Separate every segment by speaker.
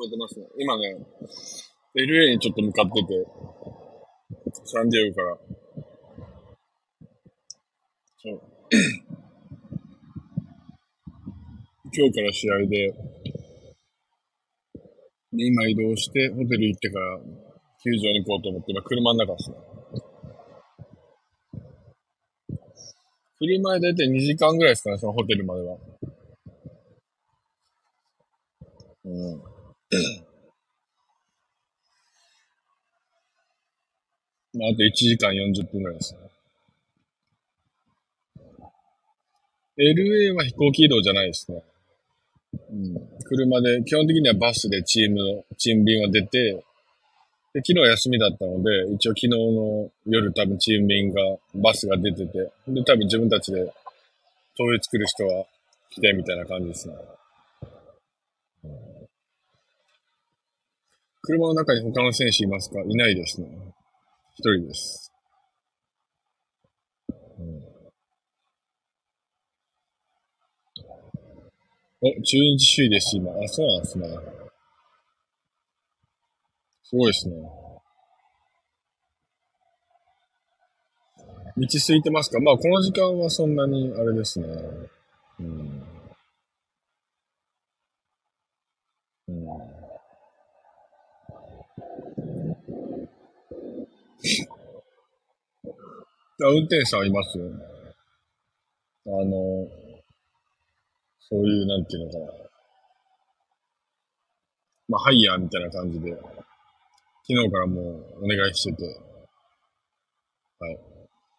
Speaker 1: 撮ってますね。今ね、LA にちょっと向かってて、サンディエゴから。そう。今日から試合で、今移動してホテル行ってから球場に行こうと思って、今車の中ですね。車でだいたい2時間ぐらいですかね、そのホテルまでは。うん。まあ、あと1時間40分ぐらいですね。LA は飛行機移動じゃないですね。うん。車で、基本的にはバスでチーム便は出て、で、昨日休みだったので、一応昨日の夜多分チーム便が、バスが出てて、で、多分自分たちで灯油作る人は来てみたいな感じですね。車の中に他の選手いますか？いないですね。一人です。うん、中日首位です、今。あ、そうなんですね。すごいですね。道空いてますか？まあ、この時間はそんなに、あれですね。うん。うん。運転手さんはいますよ。あの、そういう、なんていうのかな。まあ、ハイヤーみたいな感じで、昨日からもうお願いしてて、はい。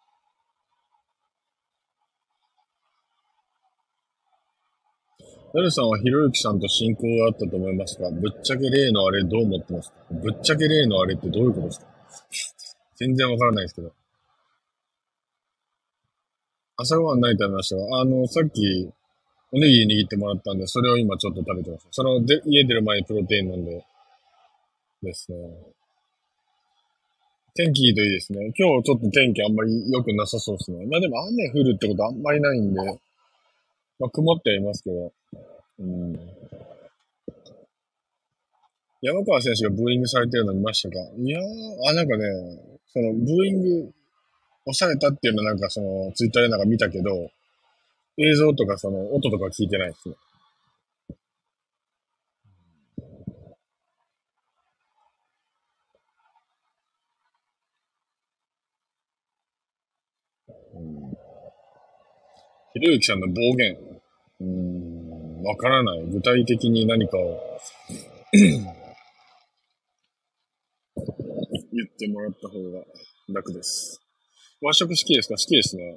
Speaker 1: なるさんはひろゆきさんと親交があったと思いますが、ぶっちゃけ例のあれどう思ってますか？ぶっちゃけ例のあれってどういうことですか？全然わからないですけど。朝ごはん何食べましたか？さっき、おにぎり握ってもらったんで、それを今ちょっと食べてます。家出る前にプロテイン飲んでですね。天気いいといいですね。今日ちょっと天気あんまり良くなさそうですね。まあでも雨降るってことあんまりないんで、まあ曇ってはいますけど、うん。山川選手がブーイングされてるの見ましたか？いやー、なんかね、その、ブーイング押されたっていうのはなんかその、ツイッターでなんか見たけど、映像とかその、音とか聞いてないですね。うん。ひろゆきさんの暴言。わからない。具体的に何かを言ってもらった方が楽です。和食好きですか？好きですね。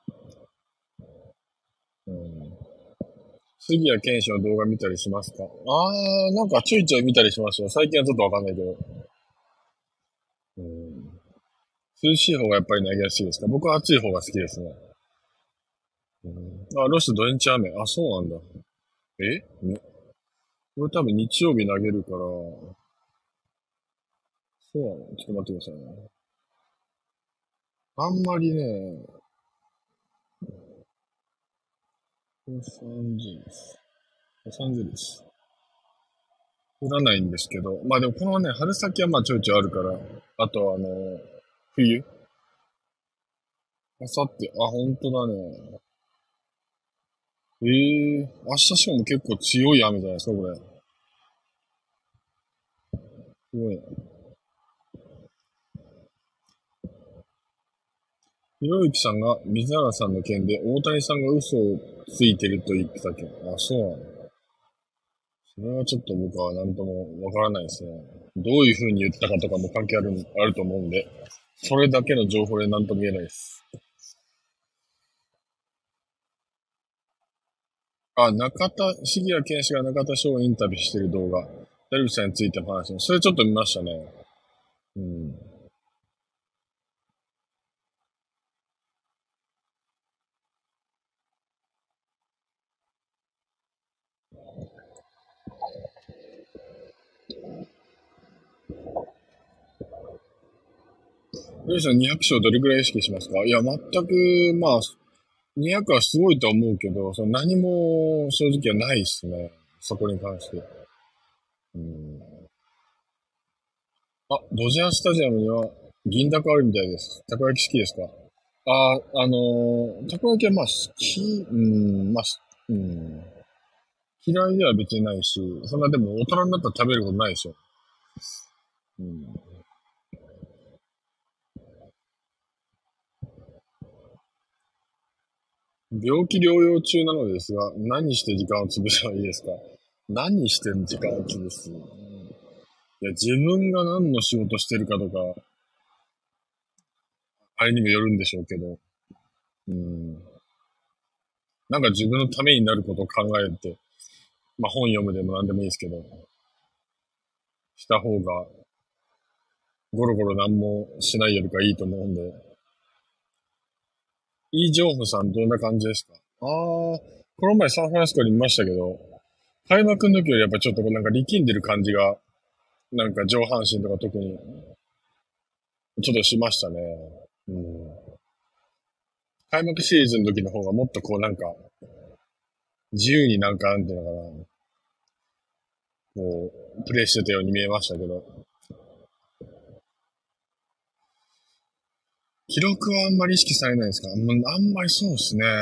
Speaker 1: うん。杉谷拳士の動画見たりしますか？なんかちょいちょい見たりしますよ。最近はちょっとわかんないけど。うん。涼しい方がやっぱり投げやすいですか？僕は暑い方が好きですね。うん。ロス土日雨。そうなんだ。ね。これ多分日曜日投げるから、そうなの？ちょっと待ってくださいね。あんまりね、ロサンゼルス。ロサンゼルス。降らないんですけど、まあでもこのね、春先はまあちょいちょいあるから、あとは冬あさって、本当だね。明日しかも結構強い雨じゃないですか、これ。すごいな。ひろゆきさんが水原さんの件で大谷さんが嘘をついてると言ってたけど、そうなの？それはちょっと僕は何ともわからないですね。どういう風に言ったかとかも関係あると思うんで、それだけの情報で何とも言えないです。杉谷拳士が中田翔をインタビューしてる動画、ダルビッシュさんについての話、それちょっと見ましたね。うん。ダルビッシュさん200勝どれくらい意識しますか？いや、全く、まあ、200はすごいと思うけど、その何も正直はないですね。そこに関して。 うん。あ、ドジャースタジアムには銀だこあるみたいです。たこ焼き好きですか？たこ焼きはまあ好き、まあ、嫌いでは別にないし、そんなでも大人になったら食べることないでしょ。うん。病気療養中なのですが、何して時間を潰せばいいですか？何して時間を潰す？いや、自分が何の仕事してるかとか、あれにもよるんでしょうけど、うん。なんか自分のためになることを考えて、まあ本読むでも何でもいいですけど、した方がゴロゴロ何もしないよりかいいと思うんで。イ・ジョンフさんどんな感じですか？この前サンフランシスコにいましたけど、開幕の時よりやっぱちょっとなんか力んでる感じが、なんか上半身とか特にちょっとしましたね。うん。開幕シーズンの時の方がもっとこうなんか、自由になんかなんていうのかな、こう、プレイしてたように見えましたけど、記録はあんまり意識されないですか？もうあんまりそうですね。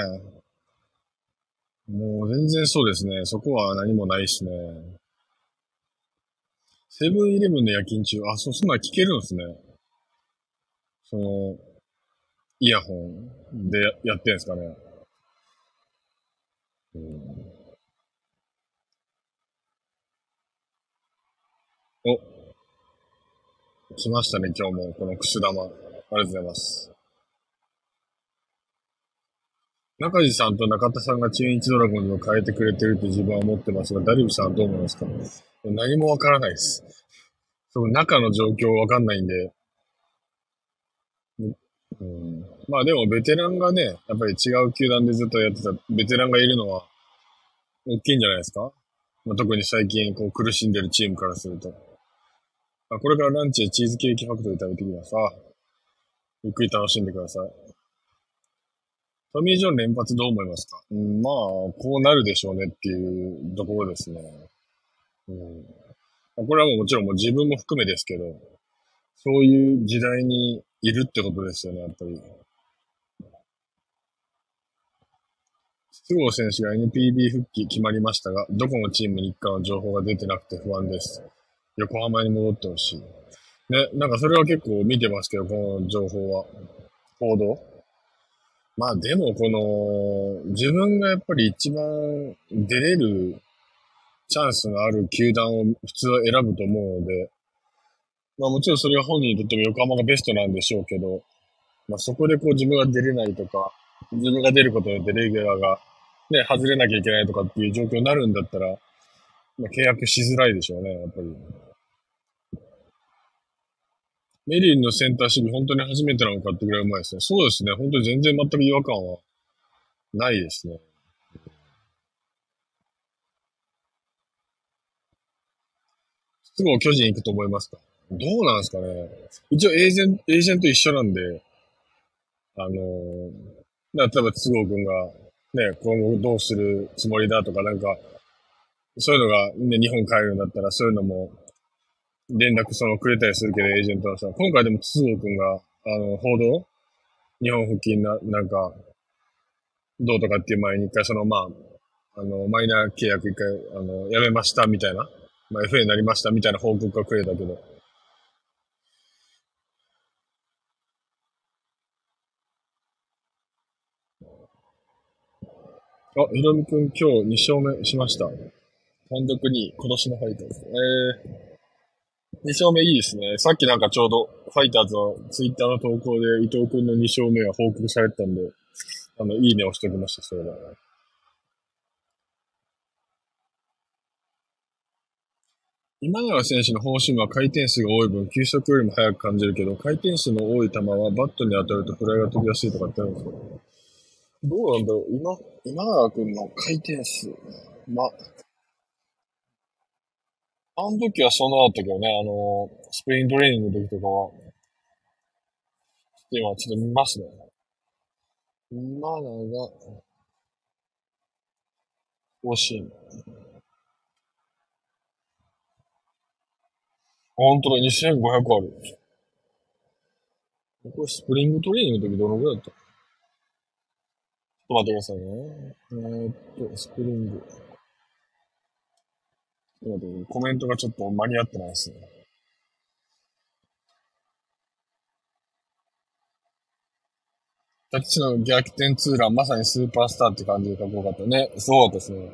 Speaker 1: もう全然そうですね。そこは何もないですね。セブンイレブンの夜勤中、そんなん聞けるんですね。その、イヤホンでやってんすかね。うん、お、来ましたね、今日も、このくす玉。ありがとうございます。中地さんと中田さんが中日ドラゴンズを変えてくれてると自分は思ってますが、ダルビッシュさんはどう思いますか？何もわからないです。その中の状況わかんないんで、うん、まあでもベテランがね、やっぱり違う球団でずっとやってたベテランがいるのは大きいんじゃないですか？まあ、特に最近こう苦しんでるチームからすると。これからランチでチーズケーキファクトリー食べてきます。ゆっくり楽しんでください。トミー・ジョン連発どう思いますか？まあ、こうなるでしょうねっていうところですね。うん、これはもうもちろんもう自分も含めですけど、そういう時代にいるってことですよね、やっぱり。筒香選手が NPB 復帰決まりましたが、どこのチームに行くかの情報が出てなくて不安です。横浜に戻ってほしい。ね、なんかそれは結構見てますけど、この情報は。報道。まあでもこの、自分がやっぱり一番出れるチャンスのある球団を普通は選ぶと思うので、まあもちろんそれが本人にとっても横浜がベストなんでしょうけど、まあそこでこう自分が出れないとか、自分が出ることによってレギュラーがね、外れなきゃいけないとかっていう状況になるんだったら、まあ契約しづらいでしょうね、やっぱり。メリンのセンター守備本当に初めてなのかってぐらいうまいですね。そうですね。本当に全然全く違和感はないですね。すぐ巨人行くと思いますか？どうなんですかね。一応エージェント一緒なんで、あのー例えば都合君が、ね、今後どうするつもりだとか、なんか、そういうのが、ね、日本帰るんだったら、そういうのも連絡くれたりするけど、エージェントの人は。今回でも都合君が、報道日本復帰なんか、どうとかっていう前に一回マイナー契約一回、やめましたみたいな、まあ、FA になりましたみたいな報告がくれたけど、ひろみくん今日2勝目しました。単独に今年のファイターズ。2勝目いいですね。さっきなんかちょうどファイターズのツイッターの投稿で伊藤くんの2勝目が報告されてたんで、いいねをしておきました、それは。今永選手のフォーシームは回転数が多い分、球速よりも速く感じるけど、回転数の多い球はバットに当たるとフライが飛びやすいとかってあるんですか？どうなんだろう今永君の回転数。ま、あの時はそんなだったけどね、スプリントレーニングの時とかは、今ちょっと見ますね。今永、フォーシーム。 ほんとだ、2500ある。これスプリングトレーニングの時どのぐらいだった？ちょっと待ってくださいね。スプリング。ちょっと待って、コメントがちょっと間に合ってないですね。タッチの逆転ツーラン、まさにスーパースターって感じでかっこよかったね。そうですね。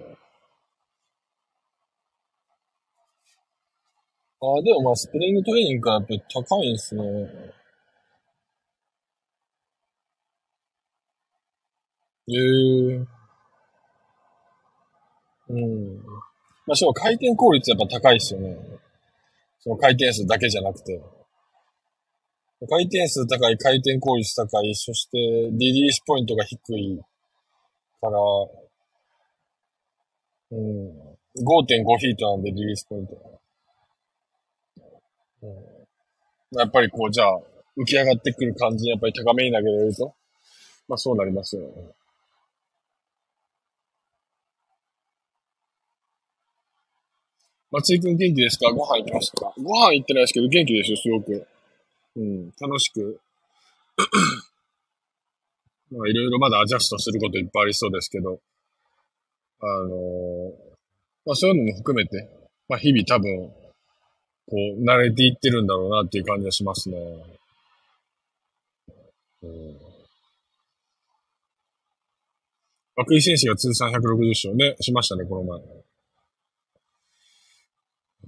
Speaker 1: でもまあ、スプリングトレーニングからやっぱり高いんですね。ええ、うん。まあ、しかも回転効率やっぱ高いですよね。その回転数だけじゃなくて。回転数高い、回転効率高い、そしてリリースポイントが低いから、うん。5.5フィートなんでリリースポイント。うん、やっぱりこう、じゃあ、浮き上がってくる感じにやっぱり高めに投げられると、まあそうなりますよね。松井くん元気ですか？ご飯行きましたか？ご飯行ってないですけど元気ですよ、すごく。うん。楽しく。まあいろいろまだアジャストすることいっぱいありそうですけど、あのまあそういうのも含めて、まあ日々多分、こう、慣れていってるんだろうなっていう感じがしますね。うん。涌井選手が通算160勝ね、しましたね、この前。うん、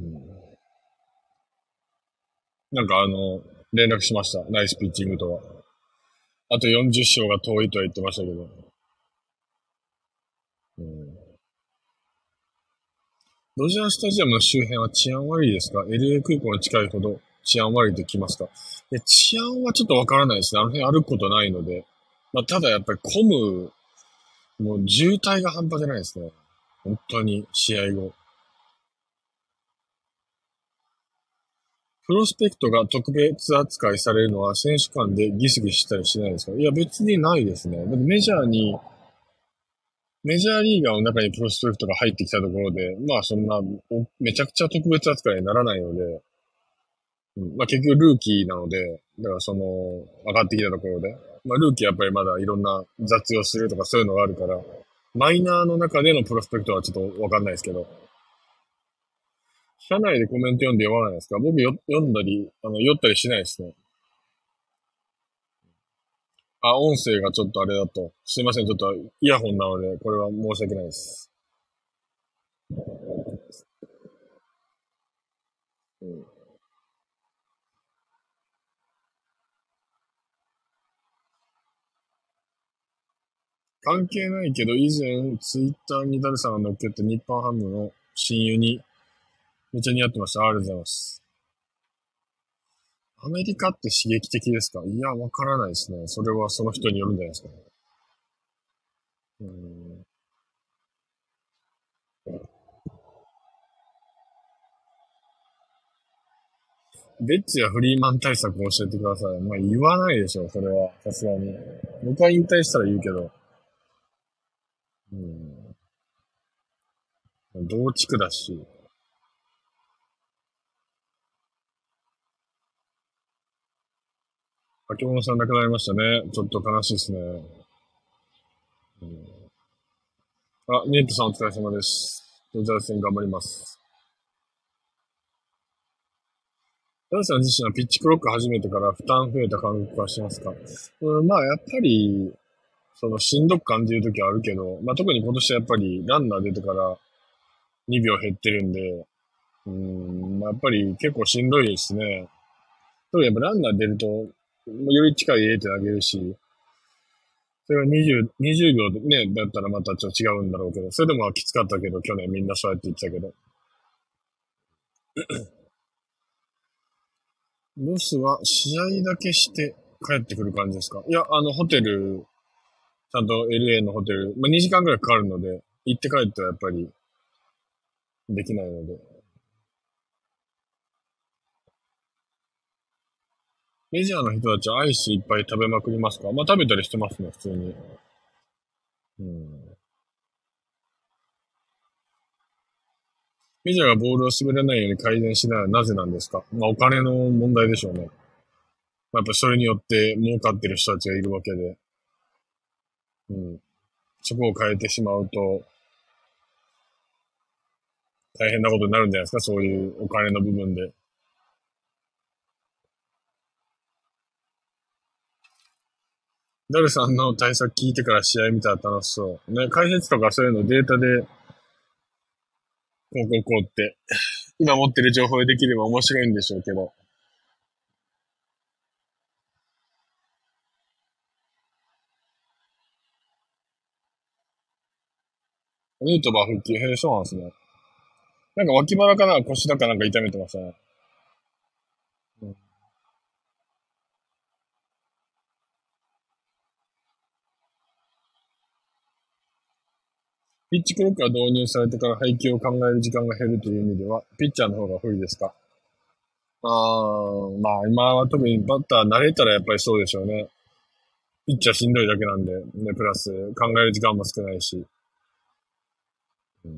Speaker 1: なんか連絡しました。ナイスピッチングとは。あと40勝が遠いとは言ってましたけど。うん、ロジャースタジアムの周辺は治安悪いですか？ LA 空港に近いほど治安悪いと聞きますか？治安はちょっとわからないですね。あの辺歩くことないので。まあ、ただやっぱり混む、もう渋滞が半端じゃないですね。本当に、試合後。プロスペクトが特別扱いされるのは選手間でギスギスしたりしないですか？いや、別にないですね。だってメジャーリーガーの中にプロスペクトが入ってきたところで、まあそんな、めちゃくちゃ特別扱いにならないので、うん、まあ結局ルーキーなので、だからその、上がってきたところで、まあルーキーはやっぱりまだいろんな雑用するとかそういうのがあるから、マイナーの中でのプロスペクトはちょっとわかんないですけど、社内でコメント読んで読まないですか？僕読んだり、酔ったりしないですね。音声がちょっとあれだと。すいません、ちょっとイヤホンなので、これは申し訳ないです。うん、関係ないけど、以前、ツイッターにダルさんが乗っけて日本ハムの親友にめっちゃ似合ってました。ありがとうございます。アメリカって刺激的ですか？いや、わからないですね。それはその人によるんじゃないですかね。うん。ベッツやフリーマン対策を教えてください。まあ言わないでしょ、それは。さすがに。僕は引退したら言うけど。うん。同地区だし。秋物さん亡くなりましたね。ちょっと悲しいですね。うん、ネイトさんお疲れ様です。ドジャース戦頑張ります。ダンさん自身はピッチクロック始めてから負担増えた感覚はしますか？うん、まあやっぱり、そのしんどく感じるときはあるけど、まあ特に今年はやっぱりランナー出てから2秒減ってるんで、まあ、やっぱり結構しんどいですね。特にやっぱランナー出ると、より近い入れてあげるし、それが20秒でね、だったらまたちょっと違うんだろうけど、それでもきつかったけど、去年みんなそうやって言ってたけど。ロスは試合だけして帰ってくる感じですか？いや、ホテル、ちゃんと LA のホテル、まあ、2時間くらいかかるので、行って帰ってはやっぱりできないので。メジャーの人たちはアイスいっぱい食べまくりますか？まあ食べたりしてますね、普通に。うん。 メジャーがボールを滑らないように改善しないのはなぜなんですか？まあ、お金の問題でしょうね。まあ、やっぱそれによって儲かってる人たちがいるわけで、うん。そこを変えてしまうと大変なことになるんじゃないですか？そういうお金の部分で。ダルさんの対策聞いてから試合見たら楽しそう。ね、解説とかそういうのデータで、こうって、今持ってる情報でできれば面白いんでしょうけど。ヌートバー復帰、へえ、そうなんですね。なんか脇腹かな腰だかなんか痛めてましたね。うん、ピッチクロックが導入されてから配球を考える時間が減るという意味では、ピッチャーの方が不利ですか？あー、まあ今は特にバッター慣れたらやっぱりそうでしょうね。ピッチャーしんどいだけなんで、ね、プラス考える時間も少ないし。うん、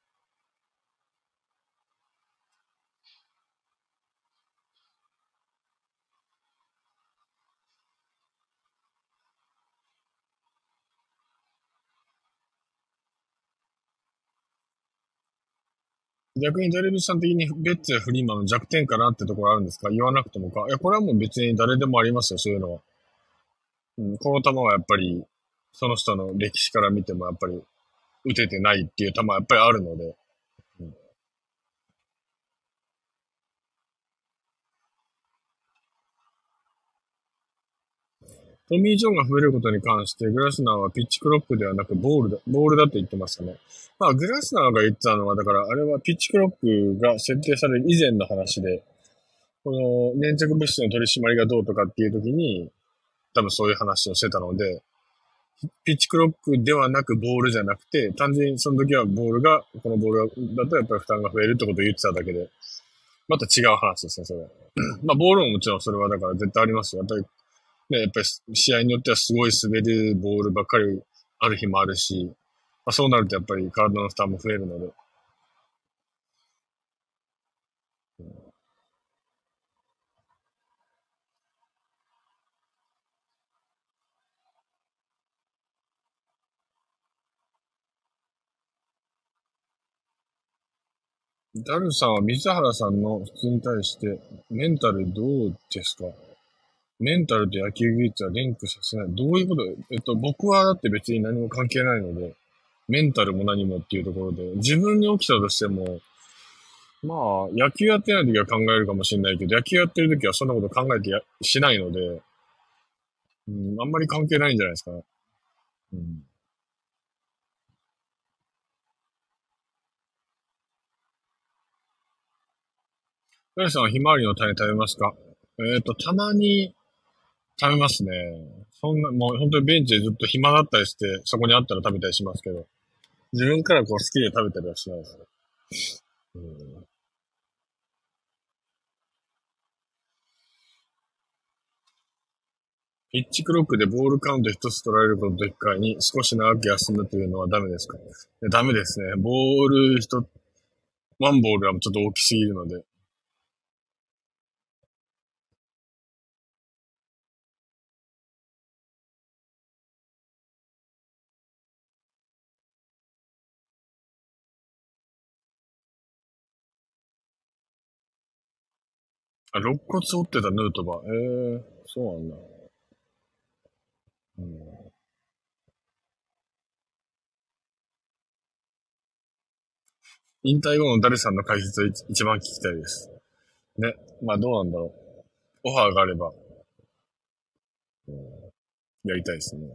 Speaker 1: 逆にダルビッシュさん的にベッツやフリーマンの弱点かなってところあるんですか？言わなくてもか。いや、これはもう別に誰でもありますよ、そういうのは。うん、この球はやっぱり、その人の歴史から見てもやっぱり打ててないっていう球はやっぱりあるので。うん、トミー・ジョンが増えることに関して、グラスナーはピッチクロックではなくボールだと言ってましたね。まあ、グラスナーが言ってたのは、だから、あれはピッチクロックが設定される以前の話で、この粘着物質の取り締まりがどうとかっていう時に、多分そういう話をしてたので、ピッチクロックではなくボールじゃなくて、単純にその時はボールが、このボールだとやっぱり負担が増えるってことを言ってただけで、また違う話ですね、それは。まあ、ボールももちろんそれはだから絶対ありますよ。やっぱりね、やっぱり試合によってはすごい滑るボールばっかりある日もあるし、まあ、そうなるとやっぱり体の負担も増えるので。ダルさんは水原さんの質に対して、メンタルどうですか？メンタルと野球技術はリンクさせない。どういうこと？僕はだって別に何も関係ないので、メンタルも何もっていうところで、自分に起きたとしても、まあ、野球やってない時は考えるかもしれないけど、野球やってる時はそんなこと考えてしないので、うん、あんまり関係ないんじゃないですかね。うん。ガイさんはひまわりの種食べますか？たまに食べますね。そんな、もう本当にベンチでずっと暇だったりして、そこにあったら食べたりしますけど、自分からこう好きで食べたりはしないですね。うん、ピッチクロックでボールカウント一つ取られることと引き換えに少し長く休むというのはダメですか？いやダメですね。ワンボールはちょっと大きすぎるので。あ、肋骨折ってたヌートバー。そうなんだ。うん、引退後のダルさんの解説を一番聞きたいです。ね。まあどうなんだろう。オファーがあれば、うん、やりたいですね。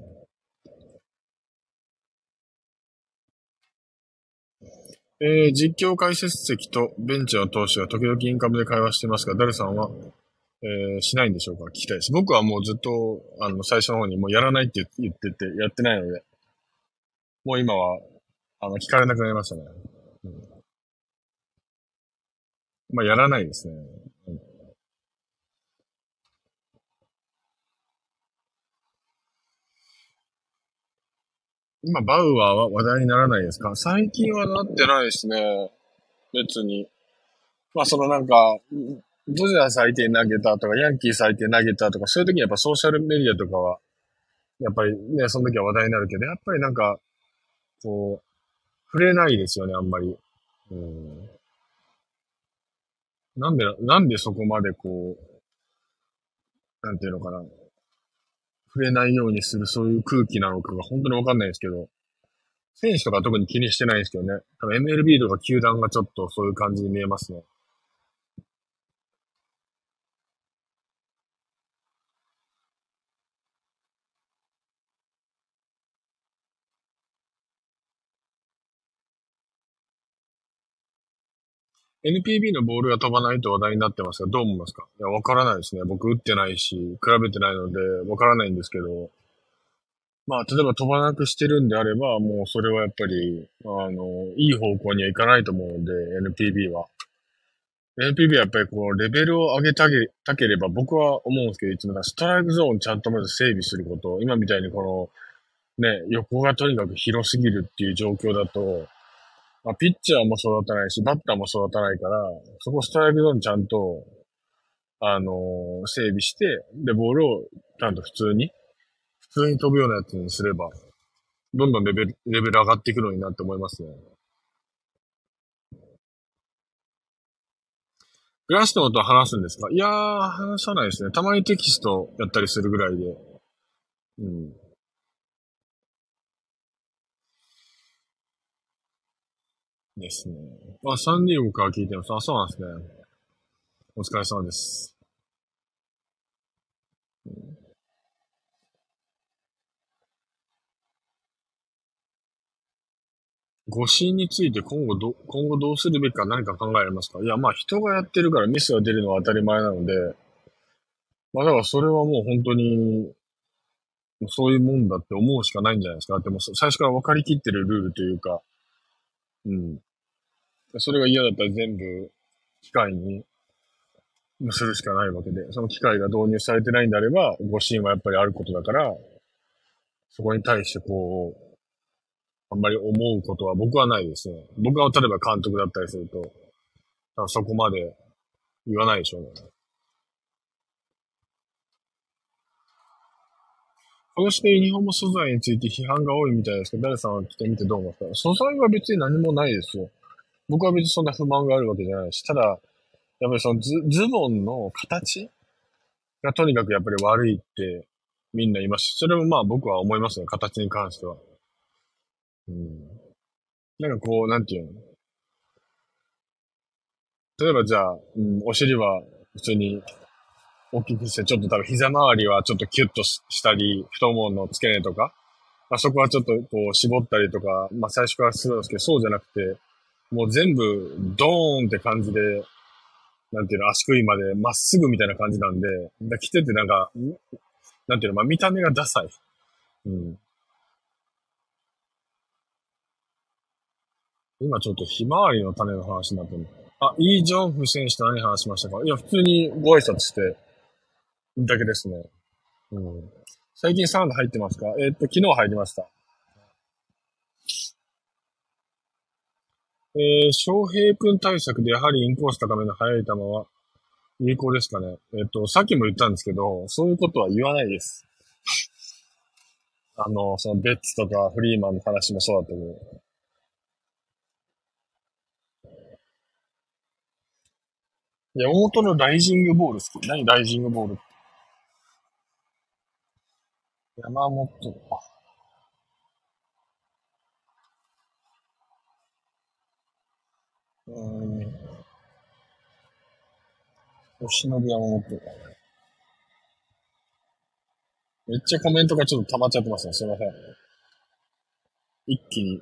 Speaker 1: 実況解説席とベンチの投手は時々インカムで会話していますが、ダルさんは、しないんでしょうか？聞きたいです。僕はもうずっと、最初の方にもうやらないって言ってて、やってないので、もう今は、聞かれなくなりましたね。うん、まあ、やらないですね。うん、今、バウアーは話題にならないですか？最近はなってないですね。 別に。まあそのなんか、ドジャース相手に投げたとか、ヤンキース相手に投げたとか、そういう時にやっぱソーシャルメディアとかは、やっぱりね、その時は話題になるけど、やっぱりなんか、こう、触れないですよね、あんまり。うん。なんでそこまでこう、なんていうのかな、触れないようにするそういう空気なのかが本当にわかんないですけど、選手とか特に気にしてないんですけどね。多分 MLB とか球団がちょっとそういう感じに見えますね。NPB のボールが飛ばないと話題になってますが、どう思いますか？いや、わからないですね。僕打ってないし、比べてないので、わからないんですけど、まあ、例えば飛ばなくしてるんであれば、もうそれはやっぱり、いい方向にはいかないと思うので、NPB は。NPB はやっぱりこう、レベルを上げたければ、僕は思うんですけど、いつもストライクゾーンちゃんとまず整備すること、今みたいにこの、ね、横がとにかく広すぎるっていう状況だと、まあ、ピッチャーも育たないし、バッターも育たないから、そこストライクゾーンちゃんと、整備して、で、ボールをちゃんと普通に飛ぶようなやつにすれば、どんどんレベル上がっていくのになって思いますね。グラストンと話すんですか？いやー、話さないですね。たまにテキストやったりするぐらいで。うん。ですね。あ、サンディエゴから聞いてます。あ、そうなんですね。お疲れ様です。誤審について今後どうするべきか何か考えられますか？いや、まあ人がやってるからミスが出るのは当たり前なので、まあだからそれはもう本当に、そういうもんだって思うしかないんじゃないですか。でも最初から分かりきってるルールというか、うん。それが嫌だったら全部機械にするしかないわけで、その機械が導入されてないんであれば、誤審はやっぱりあることだから、そこに対してこう、あんまり思うことは僕はないですね。僕は例えば監督だったりすると、多分そこまで言わないでしょうね。そして日本語素材について批判が多いみたいですけど、誰さんは来てみてどう思いますか？素材は別に何もないですよ。僕は別にそんな不満があるわけじゃないし、ただ、やっぱりそのズボンの形がとにかくやっぱり悪いってみんな言いますし、それもまあ僕は思いますね、形に関しては。うん。なんかこう、なんていうの？例えばじゃあ、うん、お尻は普通に大きくして、ちょっと多分膝周りはちょっとキュッとしたり、太ももの付け根とか、あそこはちょっとこう絞ったりとか、まあ最初からするんですけど、そうじゃなくて、もう全部ドーンって感じで、なんていうの、足首までまっすぐみたいな感じなんで、着ててなんか、なんていうの、まあ見た目がダサい。うん。今ちょっとひまわりの種の話になってる。あ、イ・ジョンフ選手と何話しましたか？いや、普通にご挨拶してだけですね。うん。最近サウナ入ってますか？昨日入りました。翔平君対策でやはりインコース高めの速い球は有効ですかね？さっきも言ったんですけど、そういうことは言わないです。そのベッツとかフリーマンの話もそうだったけど。山本のライジングボール好き。何ライジングボールって？山本、うーん、吉野山本。めっちゃコメントがちょっと溜まっちゃってますね。すいません。一気に。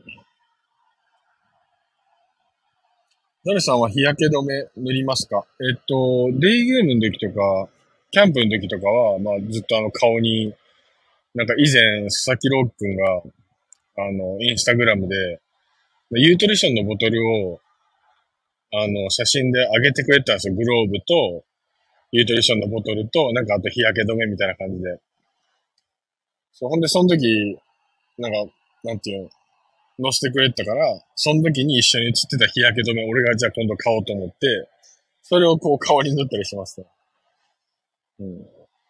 Speaker 1: ダルさんは日焼け止め塗りますか？デイゲームの時とか、キャンプの時とかは、まあずっと顔に、なんか以前、佐々木朗希くんが、インスタグラムで、ユートリションのボトルを、写真で上げてくれたんですよ。グローブと、ユートリションのボトルと、なんかあと日焼け止めみたいな感じで。そう、ほんで、その時、なんか、なんていうの、 乗せてくれてたから、その時に一緒に写ってた日焼け止め、俺がじゃあ今度買おうと思って、それをこう顔に塗ったりしますね。うん。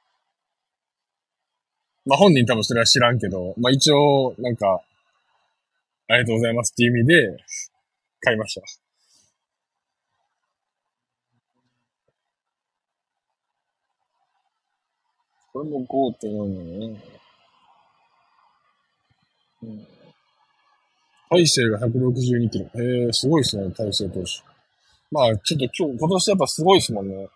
Speaker 1: まあ本人多分それは知らんけど、まあ一応、なんか、ありがとうございますっていう意味で買いました。これも5.4なのね。うん。大勢が162キロ。へえ、すごいですね、大勢投手。まあ、ちょっと今年やっぱすごいですもんね。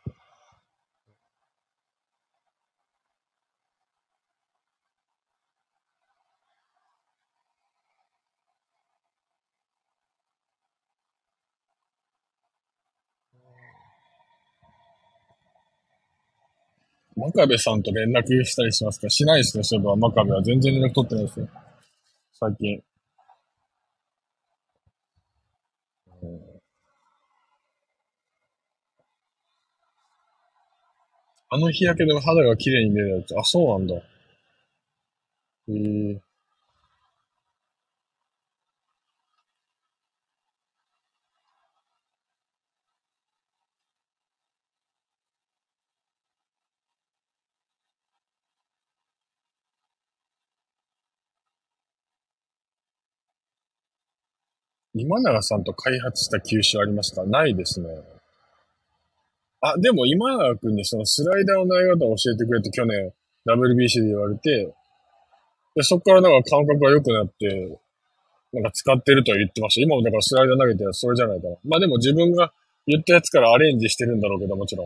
Speaker 1: 真壁さんと連絡したりしますか？しないですね、そういえば。真壁は全然連絡取ってないですよ。最近。うん。あの日焼けでも肌が綺麗に見えるやつ。あ、そうなんだ。へえ。今永さんと開発した球種ありますか？ないですね。あ、でも今永君にそのスライダーの投げ方を教えてくれって去年 WBC で言われて、で、そこからなんか感覚が良くなって、なんか使ってるとは言ってました。今もだからスライダー投げてるのはそれじゃないかな。まあでも自分が言ったやつからアレンジしてるんだろうけど、もちろん。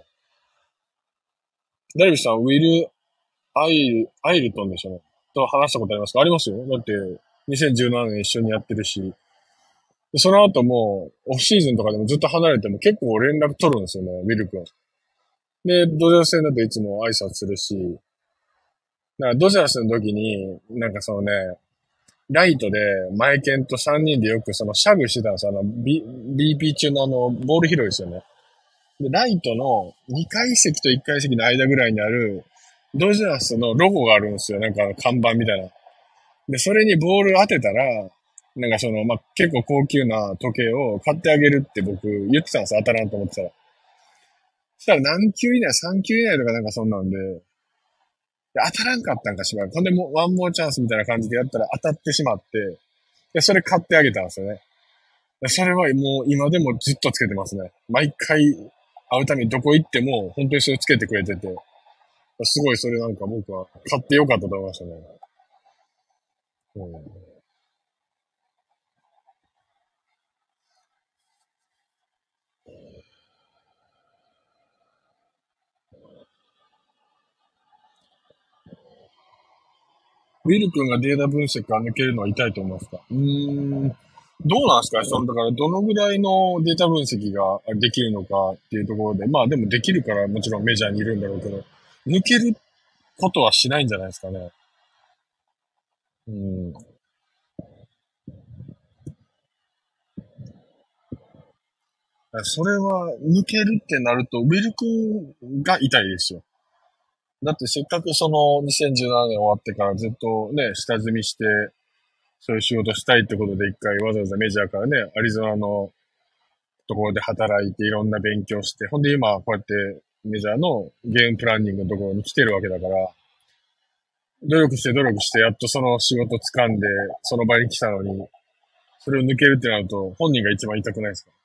Speaker 1: ダルビッシュさん、ウィル・アイルトンでしょうね。と話したことありますか？ありますよ。だって、2017年一緒にやってるし、でその後も、オフシーズンとかでもずっと離れても結構連絡取るんですよね、ウィル君。で、ドジャース戦だといつも挨拶するし、だからドジャースの時に、なんかそのね、ライトで、マイケンと3人でよくそのシャグしてたんですよ。BP 中のボール拾いですよね。で、ライトの2階席と1階席の間ぐらいにある、ドジャースのロゴがあるんですよ。なんか看板みたいな。で、それにボール当てたら、なんかその、まあ、結構高級な時計を買ってあげるって僕言ってたんですよ。当たらんと思ってたら。そしたら何球以内、3球以内とかなんかそんなんで、で当たらんかったんかしばらく。ほんでもう、ワンモーチャンスみたいな感じでやったら当たってしまって、で、それ買ってあげたんですよね。でそれはもう今でもずっとつけてますね。毎回会うためにどこ行っても本当にそれつけてくれてて、すごいそれなんか僕は買ってよかったと思いましたね。うん。ウィル君がデータ分析から抜けるのは痛いと思いますか？どうなんですか？だからどのぐらいのデータ分析ができるのかっていうところで、まあでもできるからもちろんメジャーにいるんだろうけど、抜けることはしないんじゃないですかね。うん。それは抜けるってなると、ウィル君が痛いですよ。だってせっかくその2017年終わってからずっとね、下積みして、そういう仕事したいってことで一回わざわざメジャーからね、アリゾナのところで働いていろんな勉強して、ほんで今こうやってメジャーのゲームプランニングのところに来てるわけだから、努力してやっとその仕事掴んで、その場に来たのに、それを抜けるってなると本人が一番痛くないですか？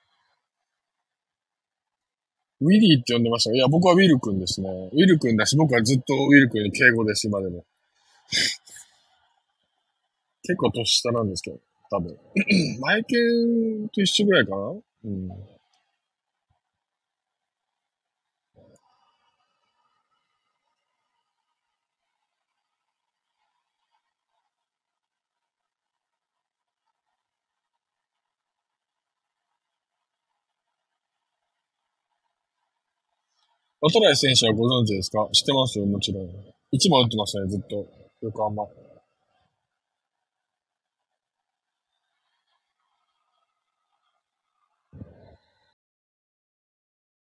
Speaker 1: ウィリーって呼んでました。いや、僕はウィル君ですね。ウィル君だし、僕はずっとウィル君に敬語です、今でも。結構年下なんですけど、多分。マイケンと一緒ぐらいかな。うん。渡来選手はご存知ですか？知ってますよ、もちろん。1番打ってましたね、ずっと。横浜。